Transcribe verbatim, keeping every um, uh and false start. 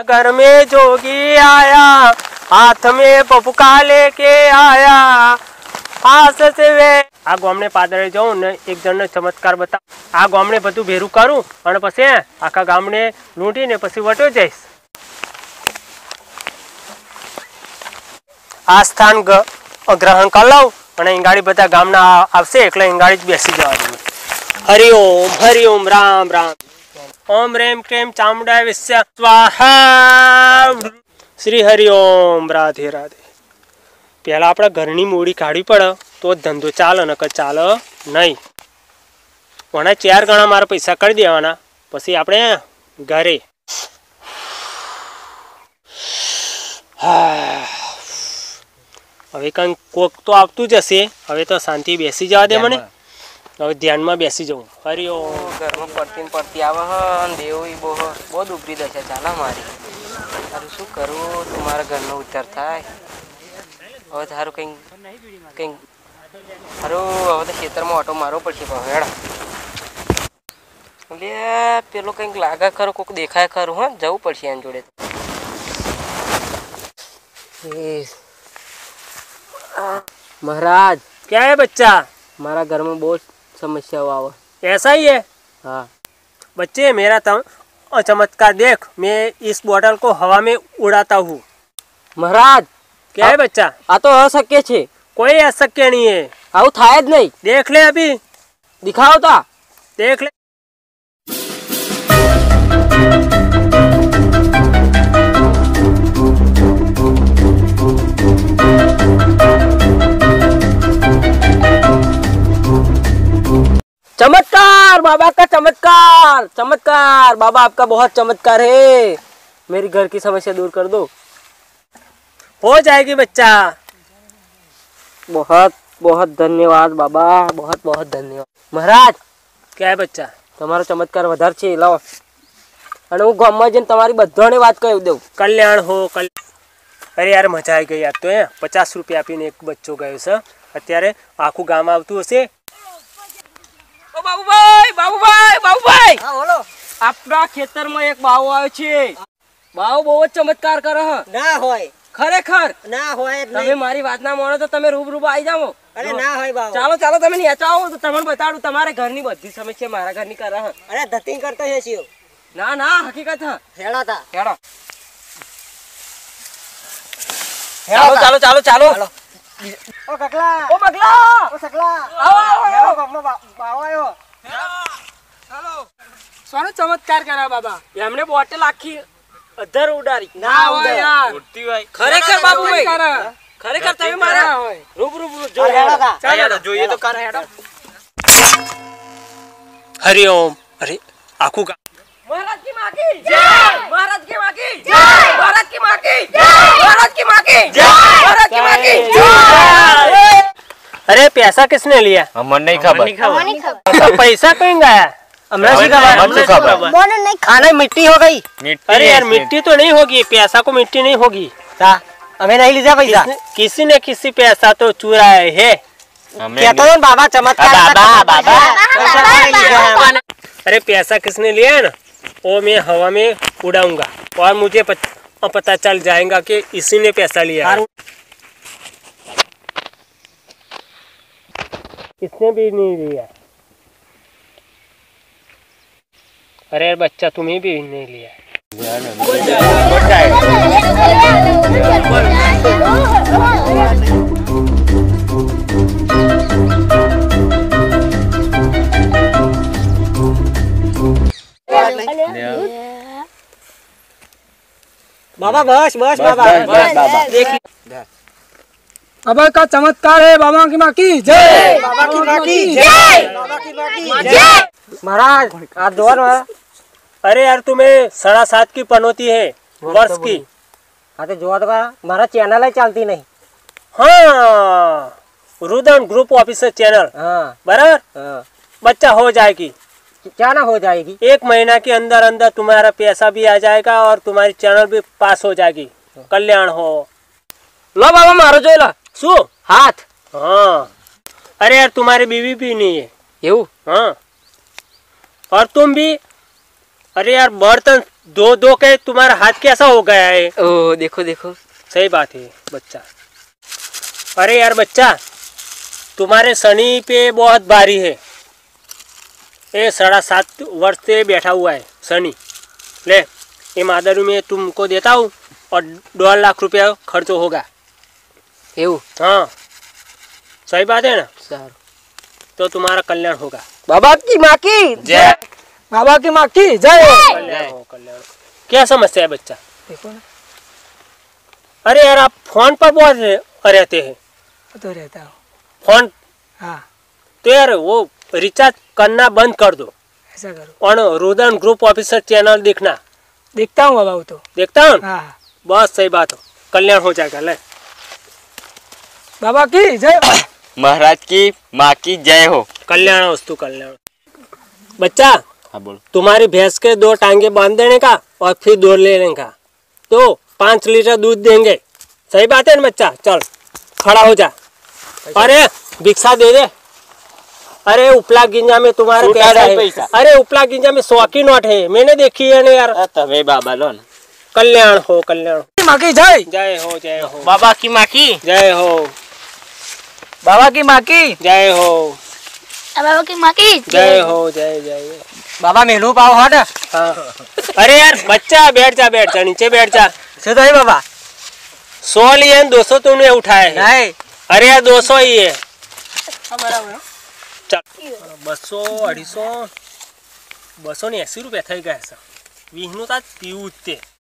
घर में जोगी आया, हाथ में पपुका लेके आया, आस से वे आ गामने पादरे जाऊं ने एक जण ने चमत्कार बता आ गामने बधु भेरू करूं અને પછી આખા ગામને લૂંટીને પછી વટો જઈશ। આ સ્થાન ગ્રહણ કરી લઉં અને ઈંગાડી બધા ગામના આવશે એટલે ઈંગાડી જ બેસી જવાનું। हरि ओम हरि ओम राम राम ओम रेम क्रेम चामुंडा विश्व स्वाहा। श्री हरि ओम राधे राधे। पहला अपना घरनी मूड़ी काढ़ी पड़े तो धंधो चाले नकर चाले नहीं। वना चार गणा मारा पैसा कर देवाना पछी आपणे घरे। हवे कंई कोक तो आवतुं ज हशे। हवे तो शांति बेसी जवा दे मने। हवे ध्यान में बेसी जाऊँ। हरि ओम। घर में पड़ती पड़ती आवे देव बो बहुत उपरी दशा चाले मारी। अरे शू करूँ तुम्हारा घर में उतर थाय। હવે તારું કંઈક કંઈક હારું હવે તો ખેતરમાં ઓટો મારવો પડશે પહેડા એટલે પેલો કંઈક લાગે ખરો કોઈક દેખાય ખરું હા જવું પડશે એની જોડે। महाराज क्या है बच्चा? हमारा घर में बहुत समस्या हुआ। ऐसा ही है? हाँ बच्चे मेरा तम चमत्कार देख। मैं इस बोतल को हवा में उड़ाता हूँ। महाराज क्या है बच्चा? आ तो अशक्य छे। कोई अशक्य नहीं है। आउ थाय ज नहीं। देख ले अभी। दिखाओ ता। देख ले। चमत्कार बाबा का चमत्कार चमत्कार बाबा आपका बहुत चमत्कार है। मेरी घर की समस्या दूर कर दो। हो जाएगी बच्चा। बहुत बहुत धन्यवाद बाबा बहुत बहुत धन्यवाद। महाराज क्या है बच्चा? તમારો ચમત્કાર વધારે છે લાવો અને હું ગામમાં જઈને તમારી બધાને વાત કહી દઉં। कल्याण हो कल। अरे यार मजा आई गई। आज तो है पचास रुपया आपीने एक बच्चो गयो છે અત્યારે આખું ગામ આવતું હશે। ઓ બાબુભાઈ બાબુભાઈ બાબુભાઈ હા બોલો। આપણા ખેતરમાં એક બાવો આવ્યો છે। બાવો બહુ જ ચમત્કાર કરે છે। ના હોય ખરેખર ના હોય તમે મારી વાત ના માનો તો તમે રૂબરૂ આવી જાઓ। અરે ના હોય બાવો। ચાલો ચાલો તમે નેચા આવો તો તમને બતાડું તમારે ઘરની બધી સમસ્યા મારા ઘરની કરે છે। અરે ધતિંગ કરતો છે શિવ। ના ના હકીકત છે। હેડા તા હેડો ચાલો ચાલો ચાલો ચાલો। ઓ કકલા ઓ બગલા ઓ સકલા આવો હેડો ગામમાં બાવો આવ્યો। ચાલો સોનો ચમત્કાર કર્યા બાબા। એમણે બોટલ આખી અધર ઉડાડી। ના હોય યાર ઉડતી હોય ખરેખર બાબુભાઈ ખરેખર તમે મારા રૂબરૂ જો હેડો તા ચાલો જોઈએ તો કર હેડો। हरि ओम। अरे आखू का महाराज की मां की जय। महाराज की मां की जय। महाराज की मां की जय। महाराज की मां की जय। महाराज की मां की जय। अरे पैसा किसने लिया? हमन नहीं खबर। तो पैसा कहीं गया? हमने सिखा खाना मिट्टी हो गई। अरे यार मिट्टी तो नहीं होगी। पैसा को मिट्टी नहीं होगी। हमें नहीं लीजा पैसा। किसी ने किसी पैसा तो चुराया है। कहता हूँ बाबा चमत्कार बाबा बाबा। अरे पैसा किसने लिया है ना वो मैं हवा में उड़ाऊंगा और मुझे पत, पता चल जाएगा कि इसी ने पैसा लिया है। इसने भी नहीं लिया। अरे बच्चा तुम्हें भी नहीं लिया। बाबा बस बस बाबा देख बाबा का चमत्कार है। बाबा की माँ की जय। बाबा की माँ की जय। बाबा की माँ की जय। महाराज आप दो ना। अरे यार तुम्हें साढ़ा सात की पनौती है वर्ष की। हाँ तो जो हमारा चैनल है चलती नहीं। हाँ रुदन ग्रुप ऑफिसर चैनल। हाँ बराबर। हाँ बच्चा हो जाएगी। क्या ना हो जाएगी। एक महीना के अंदर अंदर तुम्हारा पैसा भी आ जाएगा और तुम्हारी चैनल भी पास हो जाएगी। कल्याण हो। लो बाबा मारो जो ला शू हाथ। हाँ अरे यार तुम्हारी बीवी भी नहीं है। એવું हाँ और तुम भी अरे यार बर्तन दो दो के तुम्हारा हाथ कैसा हो गया है? ओ देखो देखो। सही बात है बच्चा। अरे यार बच्चा, तुम्हारे शनि पे बहुत भारी है। ये साढ़ा सात वर्ष से बैठा हुआ है शनि। ले ये मादरू में तुमको देता हूँ और दो लाख रुपया खर्च होगा। એવું? हाँ सही बात है ना? સારું। तो तुम्हारा कल्याण होगा। बाबा की माँ की जय। बाबा की माँ की जय। कल्याण हो कल्याण हो। क्या समस्या है बच्चा? देखो ना, अरे यार आप फोन पर बहुत रह- रहते हैं। तो रहता हूँ। फोन हाँ तो यार वो रिचार्ज करना बंद कर दो ऐसा करो। और रुदन ग्रुप ऑफिसर चैनल देखना। देखता हूँ बाबा वो तो। देखता हूँ। हाँ बस सही बात हो, कल्याण हो जाएगा। ले बाबा की जय। महाराज की माँ की जय हो। कल्याण वस्तु कल्याण। बच्चा हाँ बोलो। तुम्हारी भैंस के दो टांगे बांध देने का और फिर दूध लेने का, तो पाँच लीटर दूध देंगे। सही बात है ना बच्चा? चल खड़ा हो जा। अरे भिक्षा दे दे। अरे उपला गिंजा में तुम्हारे छूटा पैसा नहीं है। पैसा। अरे उपला गिंजा में सौ की नोट है, मैंने देखी है ना यार। तबे बाबा लो ना। कल्याण हो कल्याण हो। माँ की जय। जय हो जय हो बाबा की माँ की जय हो बाबा की माँ की जय हो बाबा की माँ की जय हो जय जय। बाबा मेनू पाव हट हाँ अरे यार बच्चा बैठ जा बैठ जा नीचे बैठ जा। से तो ही बाबा सौ लिए दो सौ तूने उठाए हैं। नहीं अरे यार दो सौ ही है। चल बसो अढ़ी सौ बसो ने अस्सी रुपया થઈ ગયા છે વીસનું તા પીવું જ તે।